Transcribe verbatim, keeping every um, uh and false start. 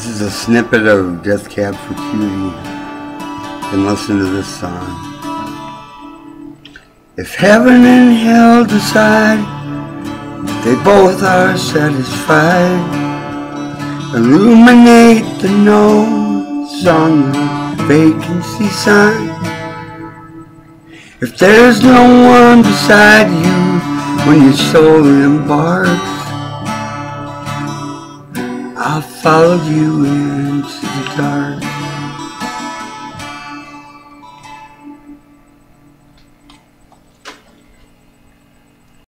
This is a snippet of Death Cab for Cutie. And listen to this song. If heaven and hell decide they both are satisfied, illuminate the notes on the vacancy sign. If there's no one beside you when your soul embarks, I'll follow you into the dark.